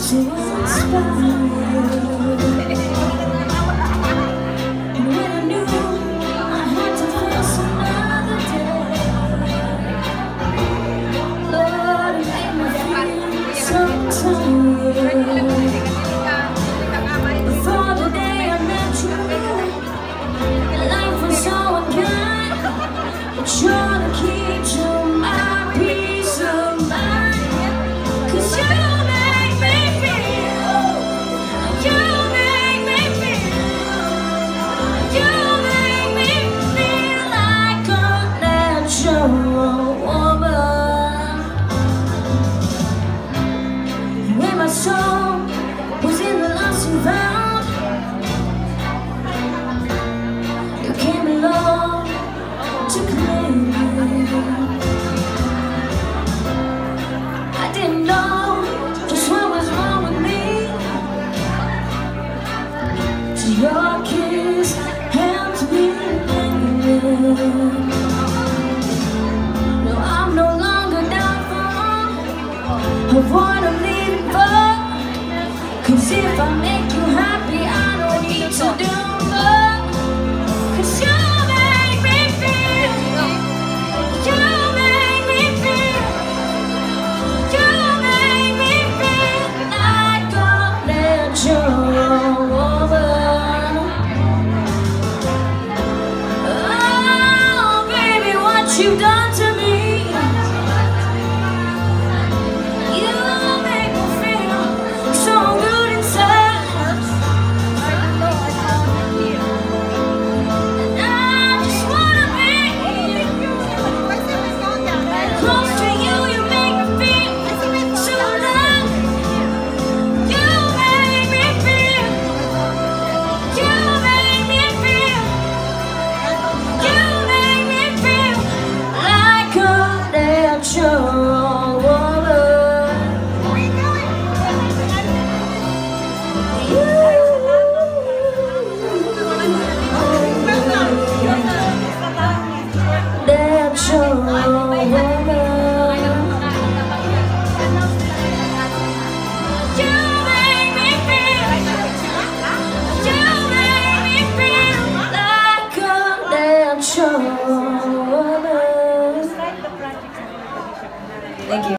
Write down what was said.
to inspire you. And when I knew I had to face another day, Lord, it made me feel so tired. Before the day I met you, life was so unkind, but you're the key to my peace of mind. 'Cause you make me feel, you make me feel, you make me feel like a natural woman. When my soul was in the lost and found, you came along to claim me. I didn't know just what was wrong with me, till your kiss helped me believe. No, I'm no longer doubtful of what I'm leaving for. 'Cause if I make you happy, I don't need to do